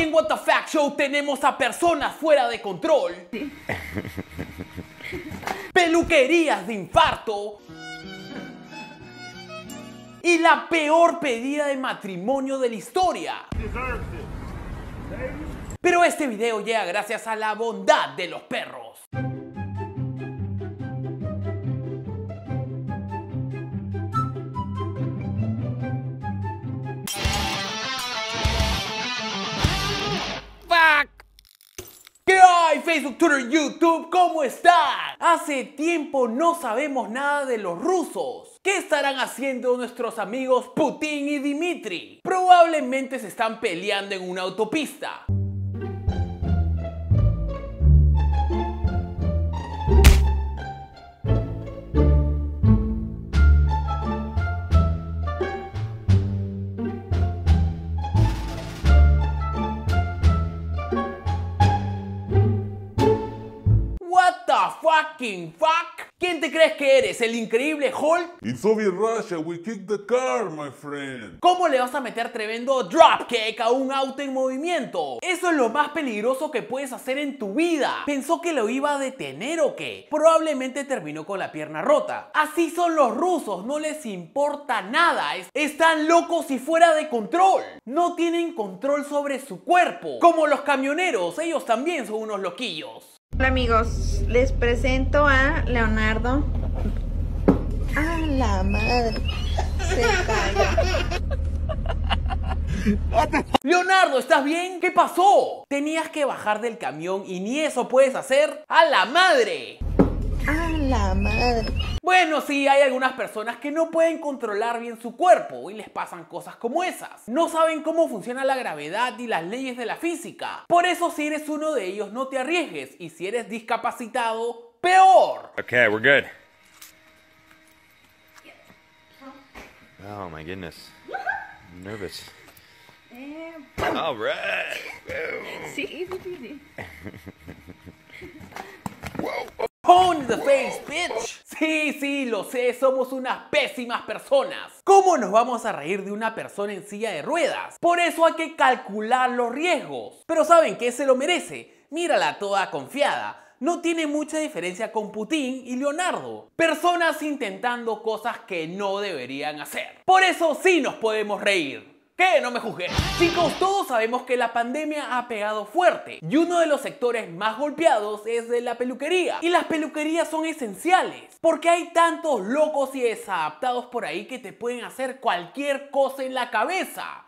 en What the Fact Show tenemos a personas fuera de control, sí. Peluquerías de infarto y la peor pedida de matrimonio de la historia. Pero este video llega gracias a la bondad de los perros. ¿Qué hay, Facebook, Twitter, YouTube? ¿Cómo están? Hace tiempo no sabemos nada de los rusos. ¿Qué estarán haciendo nuestros amigos Putin y Dmitry? Probablemente se están peleando en una autopista. What the fucking fuck? ¿Quién te crees que eres? ¿El increíble Hulk? In Soviet Russia, we kicked the car, my friend. ¿Cómo le vas a meter tremendo dropkick a un auto en movimiento? Eso es lo más peligroso que puedes hacer en tu vida. ¿Pensó que lo iba a detener o qué? Probablemente terminó con la pierna rota. Así son los rusos, no les importa nada. Están locos y fuera de control. No tienen control sobre su cuerpo. Como los camioneros, ellos también son unos loquillos. Hola amigos, les presento a Leonardo. ¡A la madre! Se cayó. Leonardo, ¿estás bien? ¿Qué pasó? Tenías que bajar del camión y ni eso puedes hacer. ¡A la madre! ¡A la madre! Bueno, sí, hay algunas personas que no pueden controlar bien su cuerpo y les pasan cosas como esas. No saben cómo funciona la gravedad y las leyes de la física. Por eso, si eres uno de ellos, no te arriesgues. Y si eres discapacitado, peor. Okay, we're good. Oh my goodness. I'm nervous. All right. Sí, sí. On the face, bitch. Sí, lo sé, somos unas pésimas personas. ¿Cómo nos vamos a reír de una persona en silla de ruedas? Por eso hay que calcular los riesgos. Pero ¿saben qué? Se lo merece. Mírala toda confiada. No tiene mucha diferencia con Putin y Leonardo. Personas intentando cosas que no deberían hacer. Por eso sí nos podemos reír. ¿Qué? No me juzgues. Chicos, todos sabemos que la pandemia ha pegado fuerte y uno de los sectores más golpeados es de la peluquería. Y las peluquerías son esenciales porque hay tantos locos y desadaptados por ahí que te pueden hacer cualquier cosa en la cabeza.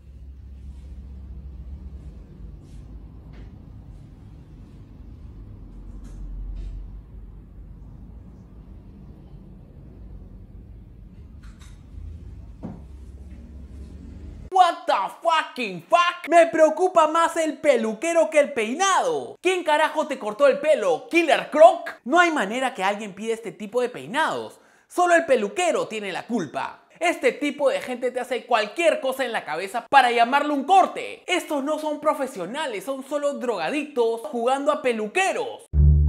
What the fucking fuck? Me preocupa más el peluquero que el peinado. ¿Quién carajo te cortó el pelo? ¿Killer Croc? No hay manera que alguien pida este tipo de peinados. Solo el peluquero tiene la culpa. Este tipo de gente te hace cualquier cosa en la cabeza para llamarle un corte. Estos no son profesionales, son solo drogadictos jugando a peluqueros.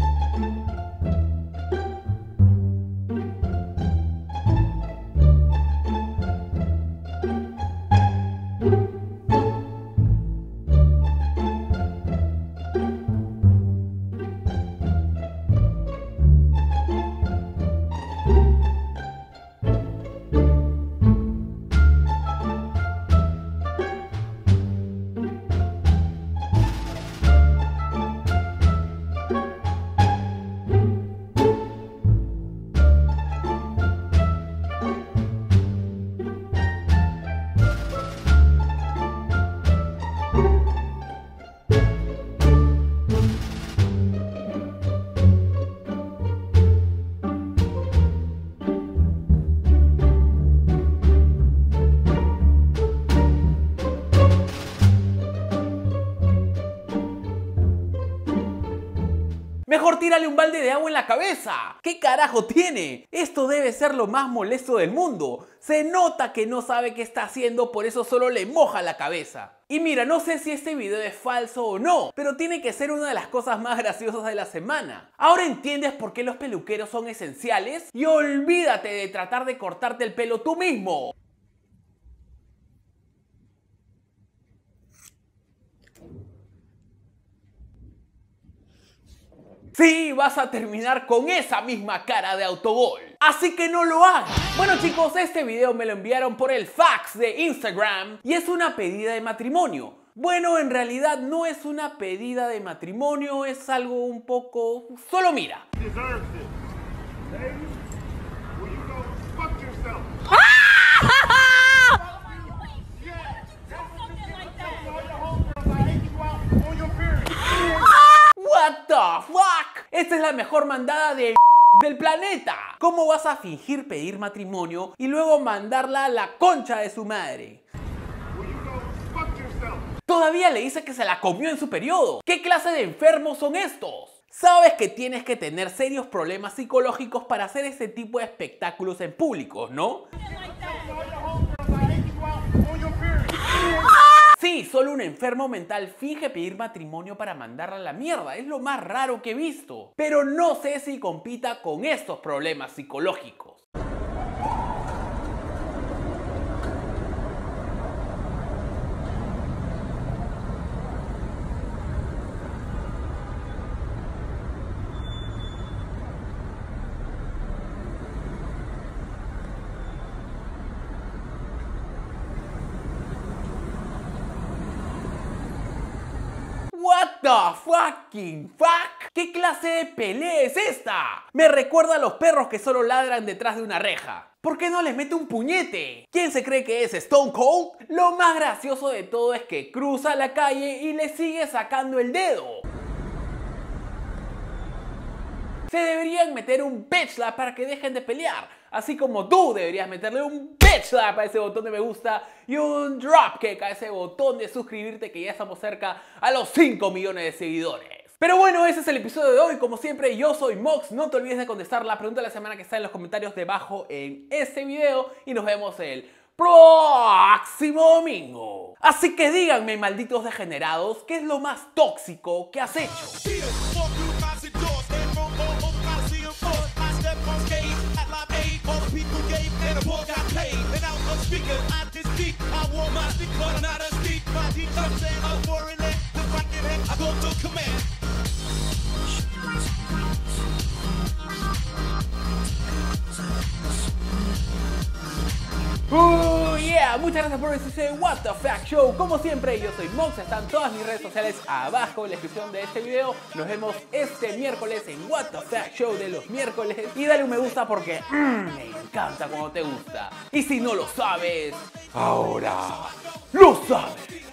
Mejor tírale un balde de agua en la cabeza. ¿Qué carajo tiene? Esto debe ser lo más molesto del mundo. Se nota que no sabe qué está haciendo, por eso solo le moja la cabeza. Y mira, no sé si este video es falso o no, pero tiene que ser una de las cosas más graciosas de la semana. Ahora entiendes por qué los peluqueros son esenciales y olvídate de tratar de cortarte el pelo tú mismo. Sí, vas a terminar con esa misma cara de autogol. Así que no lo hagas. Bueno chicos, este video me lo enviaron por el fax de Instagram y es una pedida de matrimonio. Bueno, en realidad no es una pedida de matrimonio, es algo un poco... Solo mira. What the fuck? Esta es la mejor mandada del planeta. ¿Cómo vas a fingir pedir matrimonio y luego mandarla a la concha de su madre? Todavía le dice que se la comió en su periodo. ¿Qué clase de enfermos son estos? Sabes que tienes que tener serios problemas psicológicos para hacer este tipo de espectáculos en público, ¿no? Sí, solo un enfermo mental finge pedir matrimonio para mandarla a la mierda. Es lo más raro que he visto. Pero no sé si compita con estos problemas psicológicos. What the fucking fuck? ¿Qué clase de pelea es esta? Me recuerda a los perros que solo ladran detrás de una reja. ¿Por qué no les mete un puñete? ¿Quién se cree que es Stone Cold? Lo más gracioso de todo es que cruza la calle y le sigue sacando el dedo. Se deberían meter un bitch slap para que dejen de pelear. Así como tú deberías meterle un bitch slap a ese botón de me gusta y un dropkick a ese botón de suscribirte, que ya estamos cerca a los 5 millones de seguidores. Pero bueno, ese es el episodio de hoy. Como siempre, yo soy Mox. No te olvides de contestar la pregunta de la semana que está en los comentarios debajo en este video. Y nos vemos el próximo domingo. Así que díganme, malditos degenerados, ¿qué es lo más tóxico que has hecho? Yeah, muchas gracias por ver What the Fuck Show. Como siempre, yo soy Mox. Están todas mis redes sociales abajo en la descripción de este video. Nos vemos este miércoles en What the Fuck Show de los miércoles. Y dale un me gusta porque me encanta cuando te gusta. Y si no lo sabes, ahora lo sabes.